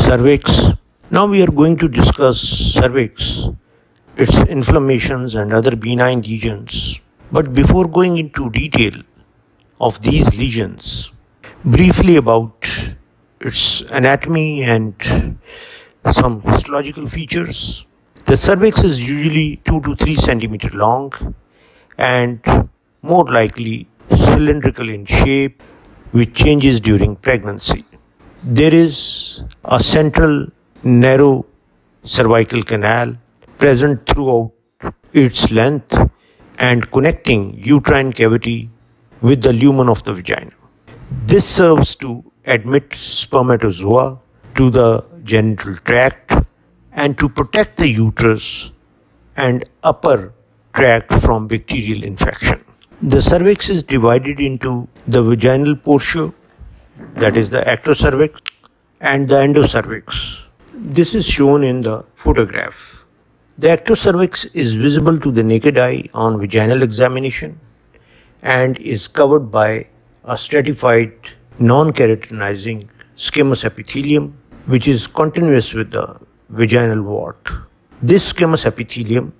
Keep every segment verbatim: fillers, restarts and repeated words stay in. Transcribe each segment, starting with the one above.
cervix. Now we are going to discuss cervix, its inflammations and other benign lesions. But before going into detail of these lesions, briefly about its anatomy and some histological features. The cervix is usually two to three centimeter long and more likely cylindrical in shape, which changes during pregnancy. There is a central narrow cervical canal present throughout its length and connecting uterine cavity with the lumen of the vagina. This serves to admit spermatozoa to the genital tract and to protect the uterus and upper tract from bacterial infection. The cervix is divided into the vaginal portion, that is the ectocervix, and the endocervix. This is shown in the photograph. The ectocervix is visible to the naked eye on vaginal examination and is covered by a stratified non-keratinizing squamous epithelium, which is continuous with the vaginal wart. This squamous epithelium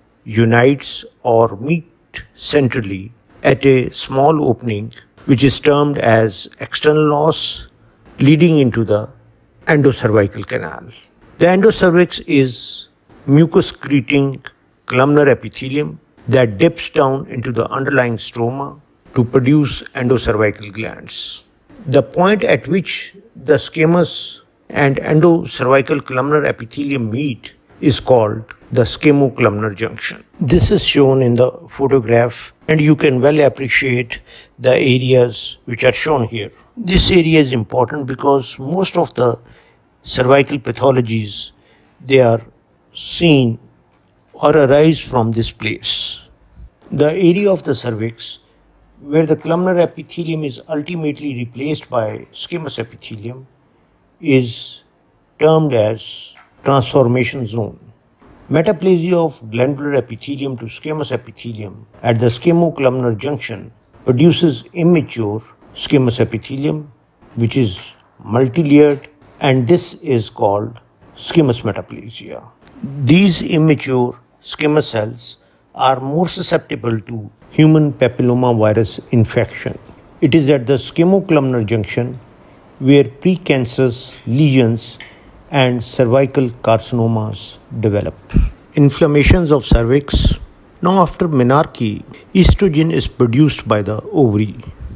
unites or meet centrally at a small opening which is termed as external os, leading into the endocervical canal. The endocervix is mucus-secreting columnar epithelium that dips down into the underlying stroma to produce endocervical glands. The point at which the squamous and endocervical columnar epithelium meet is called the scamocolumnar junction. This is shown in the photograph and you can well appreciate the areas which are shown here. This area is important because most of the cervical pathologies, they are seen or arise from this place. The area of the cervix where the columnar epithelium is ultimately replaced by squamous epithelium is termed as transformation zone. Metaplasia of glandular epithelium to squamous epithelium at the scamocolumnar junction produces immature squamous epithelium, which is multilayered, and this is called squamous metaplasia. These immature squamous cells are more susceptible to human papillomavirus infection. It is at the scamocolumnar junction where precancerous lesions and cervical carcinomas develop. Inflammations of cervix. Now after menarche, estrogen is produced by the ovary,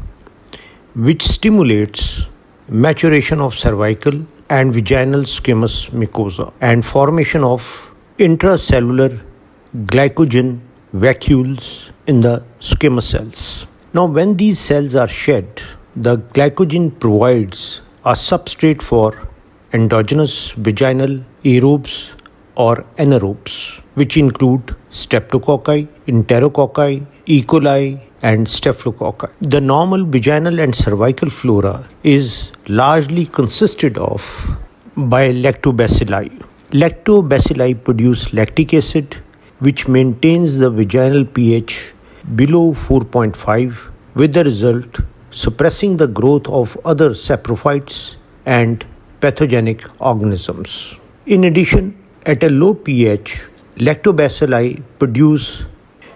which stimulates maturation of cervical and vaginal squamous mucosa and formation of intracellular glycogen vacuoles in the squamous cells. Now when these cells are shed, the glycogen provides a substrate for endogenous vaginal aerobes or anaerobes, which include streptococci, enterococci, E. coli, and staphylococci. The normal vaginal and cervical flora is largely consisted of by lactobacilli. Lactobacilli produce lactic acid, which maintains the vaginal pH below four point five, with the result suppressing the growth of other saprophytes and pathogenic organisms. In addition, at a low pH, lactobacilli produce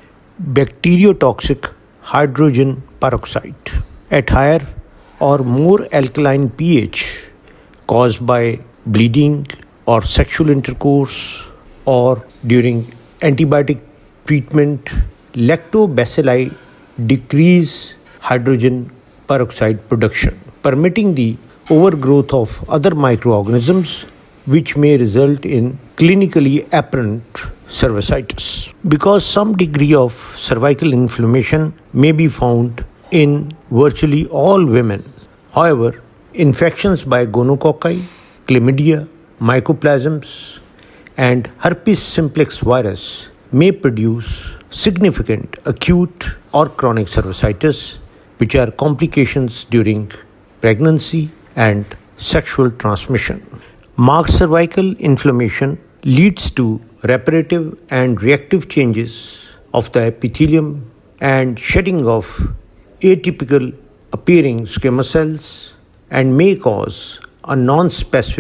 bacteriotoxic hydrogen peroxide. At higher or more alkaline pH caused by bleeding or sexual intercourse or during antibiotic treatment, lactobacilli decrease hydrogen peroxide production, permitting the overgrowth of other microorganisms, which may result in clinically apparent cervicitis. Because some degree of cervical inflammation may be found in virtually all women. However, infections by gonococci, chlamydia, mycoplasms, and herpes simplex virus may produce significant acute or chronic cervicitis, which are complications during pregnancy and sexual transmission. Marked cervical inflammation leads to reparative and reactive changes of the epithelium and shedding of atypical appearing squamous cells and may cause a non-specific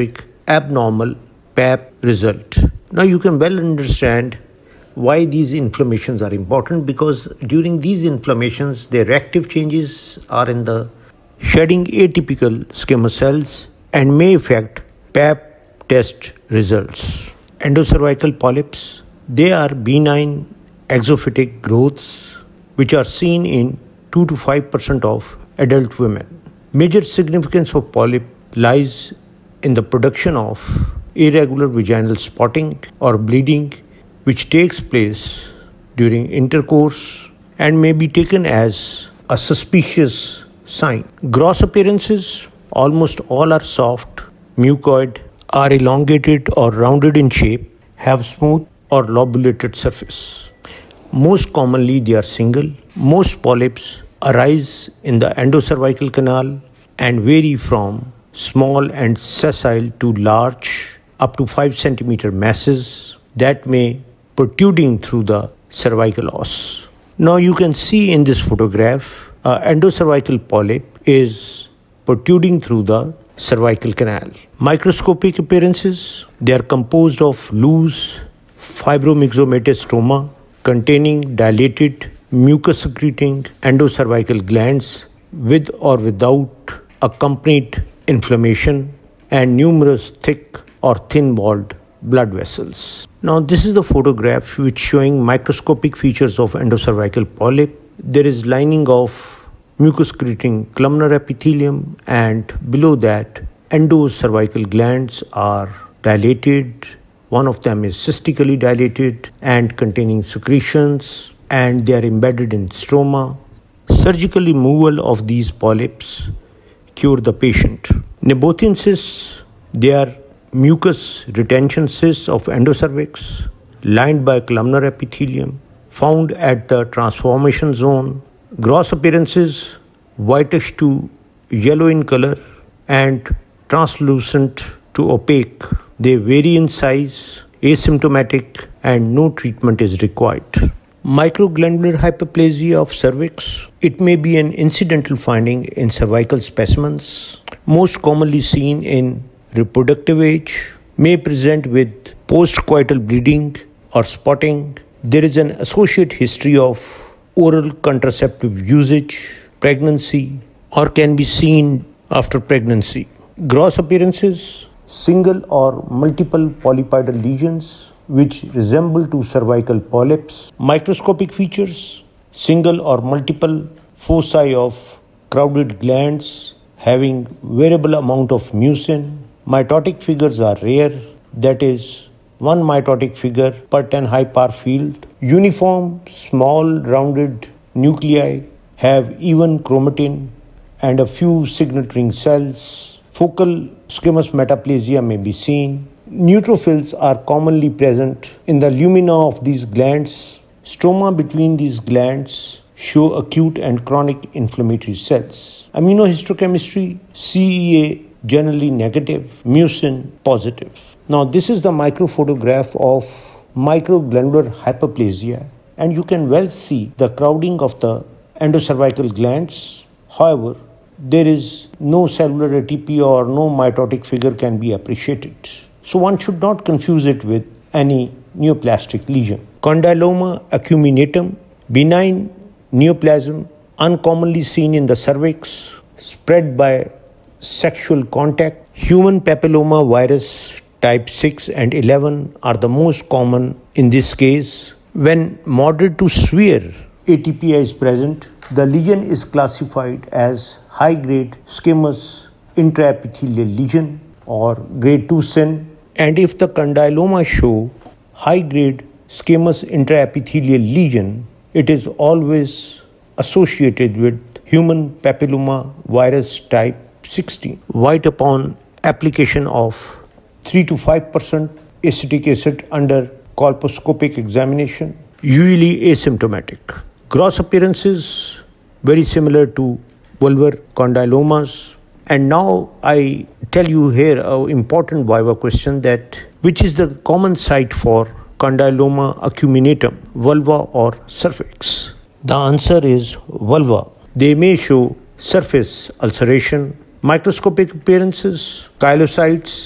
abnormal P A P result. Now you can well understand why these inflammations are important, because during these inflammations their reactive changes are in the shedding atypical squamous cells and may affect P A P test results. Endocervical polyps, they are benign exophytic growths which are seen in two to five percent of adult women. Major significance of polyp lies in the production of irregular vaginal spotting or bleeding which takes place during intercourse and may be taken as a suspicious sign. Gross appearances, almost all are soft, mucoid, are elongated or rounded in shape, have smooth or lobulated surface. Most commonly they are single. Most polyps arise in the endocervical canal and vary from small and sessile to large, up to five centimeter masses that may protruding through the cervical os. Now you can see in this photograph, uh, endocervical polyp is protruding through the cervical canal. Microscopic appearances, they are composed of loose fibromyxomatous stroma containing dilated mucus-secreting endocervical glands with or without accompanied inflammation and numerous thick or thin-walled blood vessels. Now this is the photograph which showing microscopic features of endocervical polyp. There is lining of mucus-secreting columnar epithelium, and below that endocervical glands are dilated. One of them is cystically dilated and containing secretions, and they are embedded in stroma. Surgical removal of these polyps cure the patient. Nabothian cysts, they are mucus retention cysts of endocervix lined by columnar epithelium found at the transformation zone. Gross appearances, whitish to yellow in color and translucent to opaque. They vary in size, asymptomatic, and no treatment is required. Microglandular hyperplasia of cervix. It may be an incidental finding in cervical specimens, most commonly seen in reproductive age, may present with postcoital bleeding or spotting. There is an associated history of oral contraceptive usage, pregnancy, or can be seen after pregnancy. Gross appearances, single or multiple polypoidal lesions which resemble to cervical polyps. Microscopic features, single or multiple foci of crowded glands having variable amount of mucin. Mitotic figures are rare, that is one mitotic figure per ten high power field. Uniform, small, rounded nuclei have even chromatin and a few signet ring cells. Focal squamous metaplasia may be seen. Neutrophils are commonly present in the lumina of these glands. Stroma between these glands show acute and chronic inflammatory cells. Immunohistochemistry, C E A generally negative, mucin positive. Now this is the microphotograph of microglandular hyperplasia, and you can well see the crowding of the endocervical glands. However, there is no cellular A T P or no mitotic figure can be appreciated. So one should not confuse it with any neoplastic lesion. Condyloma acuminatum, benign neoplasm, uncommonly seen in the cervix, spread by sexual contact. Human papilloma virus type six and eleven are the most common in this case. When moderate to severe A T P I is present, the lesion is classified as high-grade squamous intraepithelial lesion or grade two S I N. And if the condyloma show high-grade squamous intraepithelial lesion, it is always associated with human papilloma virus type sixteen. White upon application of three to five percent acetic acid under colposcopic examination, usually asymptomatic. Gross appearances very similar to vulvar condylomas. And now I tell you here an important viva question, that which is the common site for condyloma acuminatum, vulva or cervix? The answer is vulva. They may show surface ulceration. Microscopic appearances, chylosites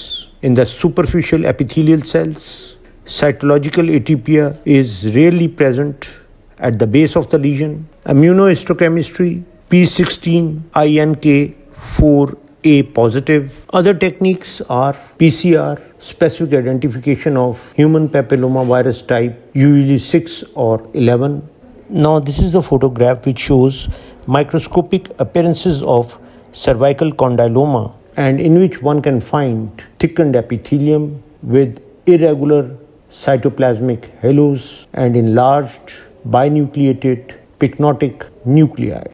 in the superficial epithelial cells. Cytological atypia is rarely present at the base of the lesion. Immunohistochemistry, P sixteen I N K four A positive. Other techniques are P C R, specific identification of human papilloma virus type, usually six or eleven. Now this is the photograph which shows microscopic appearances of cervical condyloma, and in which one can find thickened epithelium with irregular cytoplasmic halos and enlarged binucleated pycnotic nuclei.